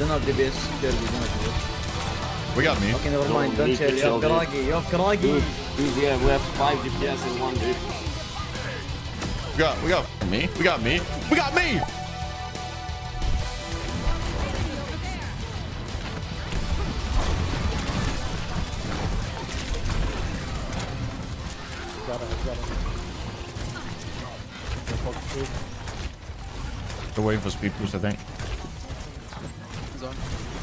don't have DBS. Kirby, don't have DBS. We got me. Okay, never mind. Don't chill. You have Karagi. You have Karagi. Dude, yeah, we have 5 DPS in one, dude. We got me. We got me. We got me. Got him. They're waiting for speed boost, I think. He's on.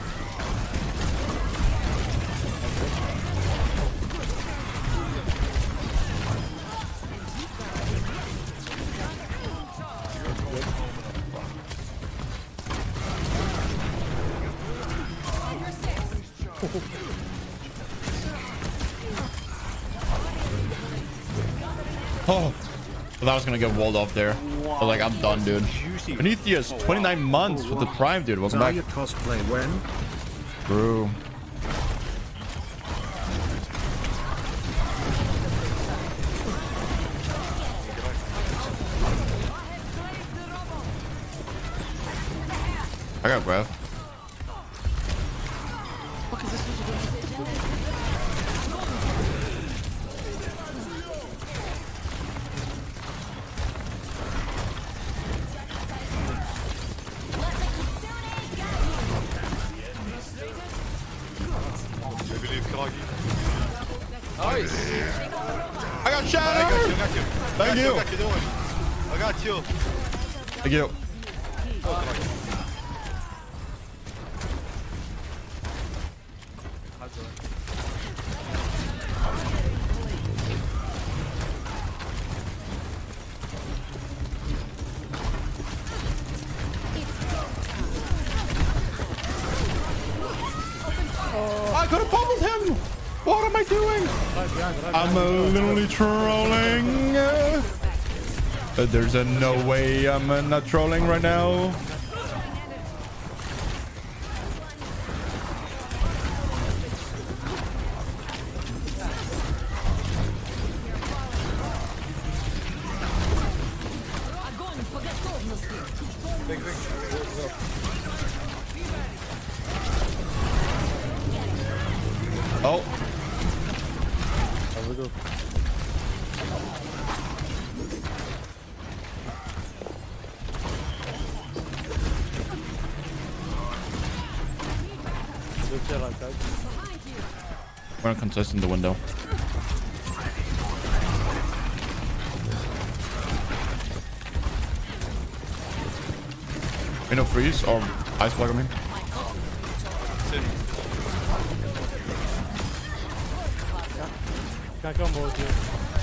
Oh, I thought I was gonna get walled off there. But like, I'm done, dude. Prometheus, 29 months with the Prime, dude. Welcome back. Cosplay when? Bro. I got breath. What is this? Nice. I got shadow. Thank you. I got you. Thank you. I could have pummeled him. What am I doing? I'm literally trolling. There's no way I'm not trolling right now. Oh. We're gonna contest in the window. Window freeze or ice block, I mean. Can't come both here.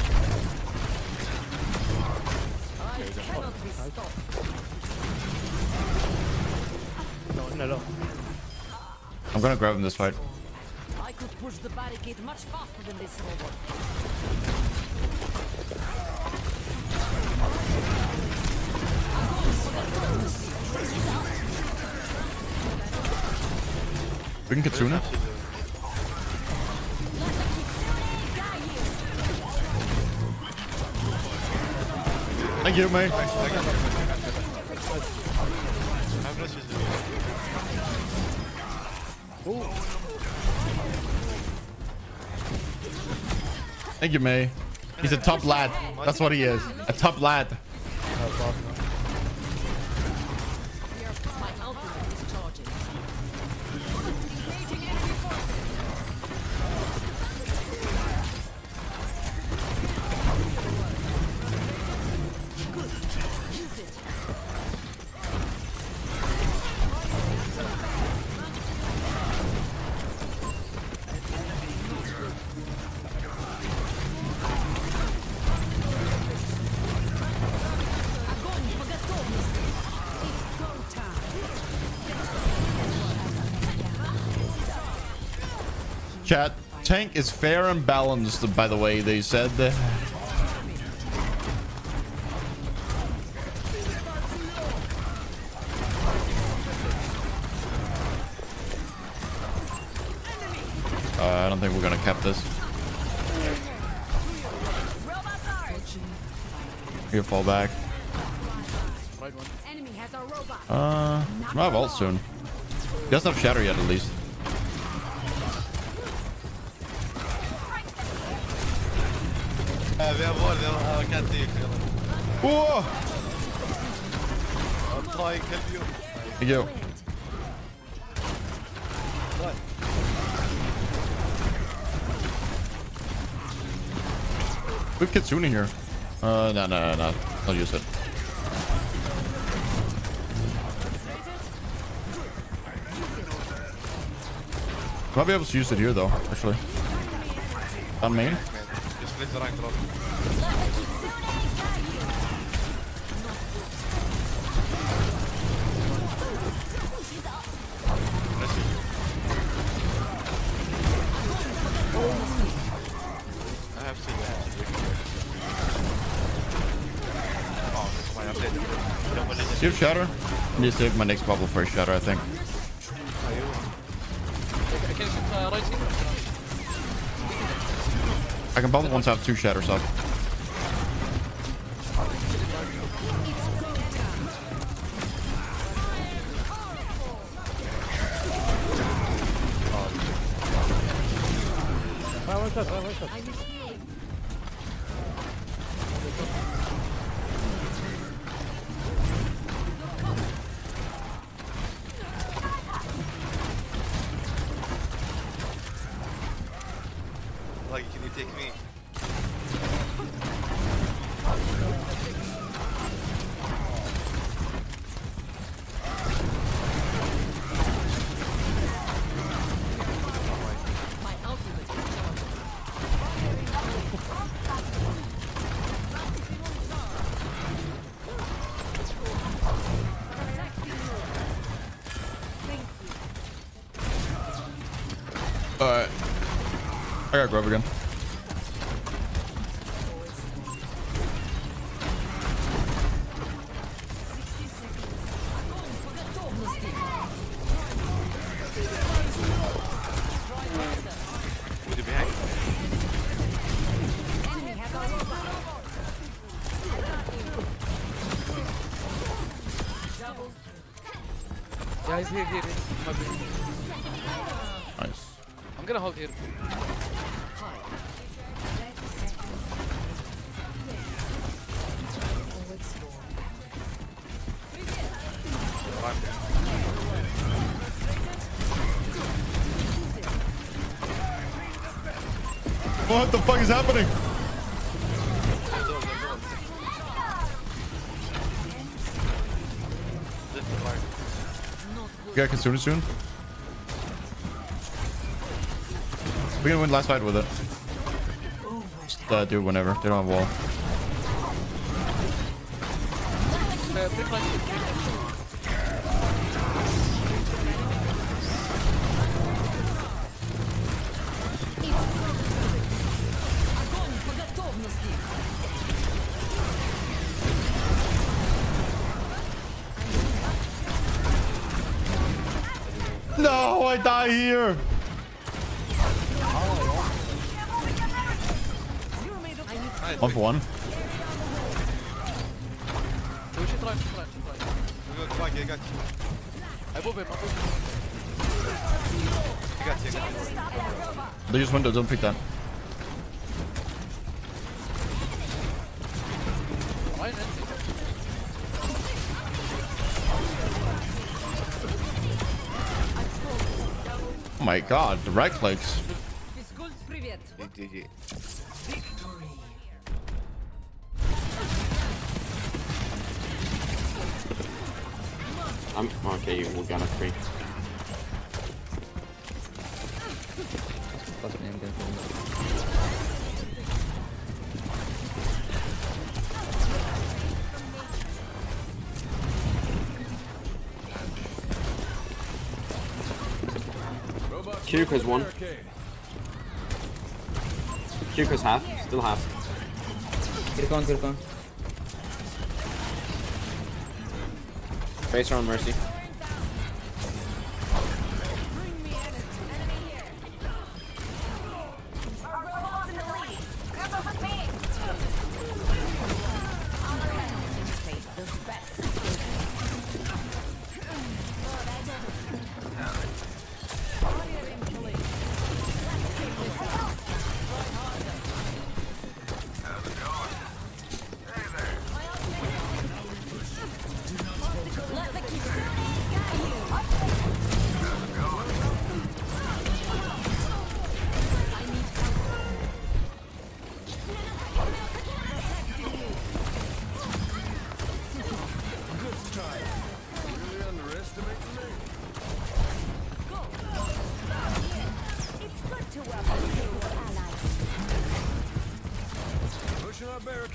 No. I'm gonna grab him this fight. I could push the barricade much faster than this robot. We can Katsuna. Thank you, mate. Thank you, May. He's a top lad. That's what he is. A top lad. Chat, tank is fair and balanced, by the way, they said. I don't think we're gonna cap this. Here, fall back. I have ult soon. He doesn't have shatter yet, at least. Vi har ward, I can't take it. Whoa! I'm trying to help you. Thank you. We have Kitsune here. No. I'll use it. Might be able to use it here though, actually. On main. Just split the rank drop. I have seen that. Oh, that's why I'm dead. Do you have shatter? I need to save my next bubble for a shatter, I think. Can you right here? I can bubble once I have 2 shatters up. Like, can you take me? My ultimate is charged. Alright. I got grub again. Would you be hanging? Yeah, he's here. Nice. I'm gonna hold here. What the fuck is happening? You got Kitsune soon? We can win last fight with it. Just do it whenever. They don't have wall. No, I die here. One for one. We should try. We're gonna try, I got you. I move him. I got you. They use window, don't pick that. Oh my god, the right clicks. GG. I'm okay, we're gonna free. Kiriko's one. Kiriko's half, still half. Kirkon. Tracer on Mercy.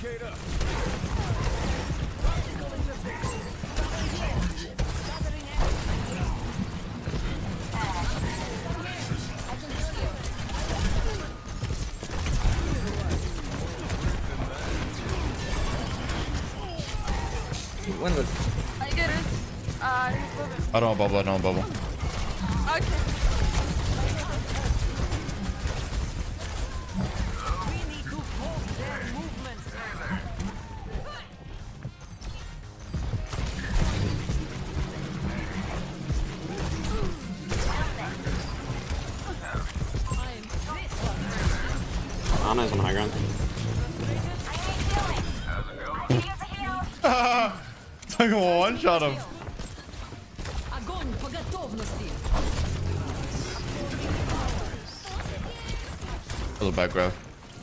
وين قلت؟ I get it. He's moving. I don't want bubble. I don't want bubble. Okay. We need to hold their movement. Ana's on high ground. It's like a one shot him. Огонь по готовности. A little back grab.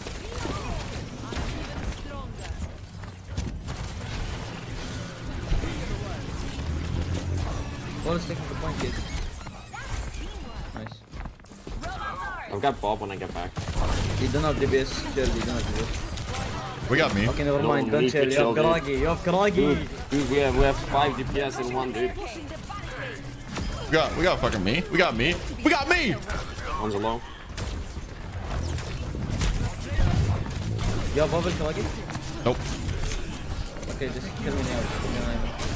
What is taking the point, kid? Nice. I've got Bob when I get back. You don't have DBS. Chill, you don't have DBS. We got me. Okay, never No, mind. we Don't need to chill. You chill, have Karagi. You have Karagi. Dude, we have 5 DPS in one, dude. We got fucking me. We got me. We got me. One's alone. You have bubble Karagi? Nope. Okay, just kill me now. Kill me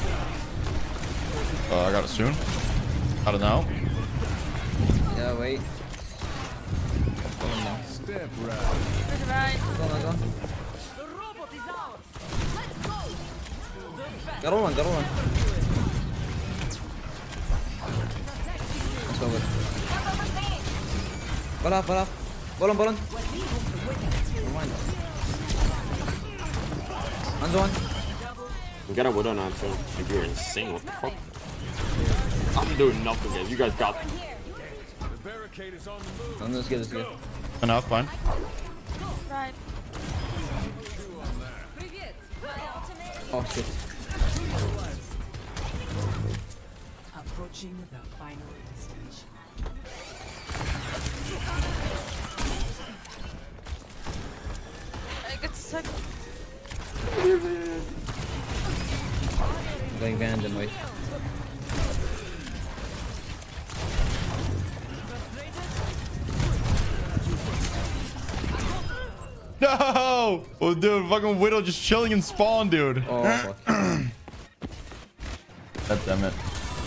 now. I got it soon. I don't know. Yeah, wait. Go on now. Good right. Go on, go on. The robot is ours. Let's go. Got one, got one. Let's go, good. Ball off, ball off. Ball on, ball on. Never mind. Under one. We got a Widow now, too. If you're insane, what the fuck? I'm doing nothing, guys. You guys got. I'm just good, let's go. Enough, fine. Right. Oh shit. Approaching the final destination. I get second. Going behind them, wait. No! Oh, dude, fucking Widow just chilling in spawn, dude. Oh fuck. God damn it.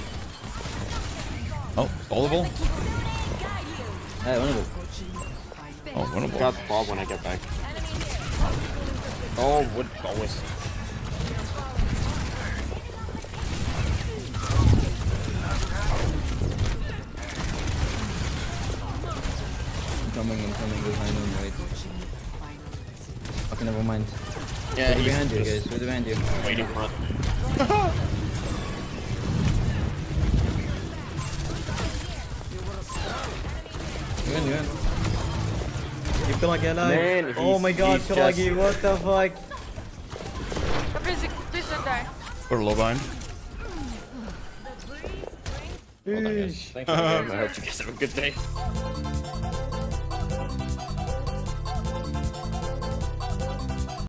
Oh, stallable? Hey, one of them. Oh, winnable. Got Bob when I get back. Oh, would always. I'm coming behind him, wait. Okay, never mind. Yeah, We're he's behind you just guys, we're behind you. waiting for it. You win, you win. Keep Karagi alive. Man, Oh my god, he's Karagi, just- what the fuck? Please don't die. Put a low bind. Thanks for the game. I hope you guys have a good day.